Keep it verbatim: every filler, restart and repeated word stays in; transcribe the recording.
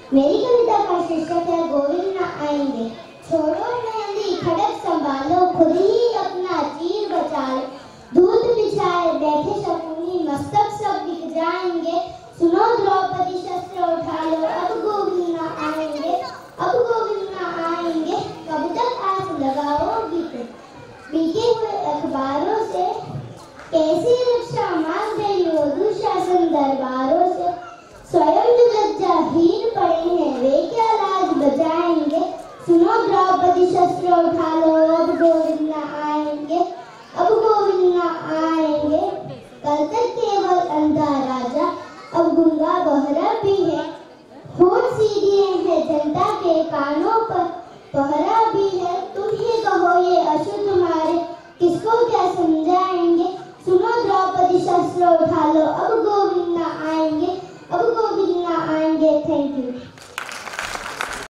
मेरी कविता का शीर्षक है गोविंद न आएंगे। छोड़ो मेहंदी खड़क संभालो, खुद ही अपना चीर बचा लो। दूध बिछाए बैठे शकुनी, मस्तक सब बिक जाएंगे। सुनो द्रौपदी शस्त्र उठा लो, अब गोविंद न आएंगे, अब गोविंद न आएंगे। कब तक आस लगाओगी तुम बिके हुए अखबारों से? कैसी रक्षा मांग रही हो दुशासन दरबारों से? स्वयं जो लज्जाहीन पड़े हैं वे क्या लाज बचाएंगे? सुनो द्रौपदी शस्त्र उठा लो, अब गोविंद न आएंगे, अब गोविंद न आएंगे। कल तक केवल अंधा राजा, अब गूंगा बहरा भी है। होठ सीधे हैं जनता के कानों पर पहरा भी है। तुम ही कहो ये अशुद्ध मारे किसको क्या समझाएंगे? सुनो द्रौपदी शस्त्र उठा लो, अब गोविंद न आएंगे, अब गोविंद न आएंगे। Thank you.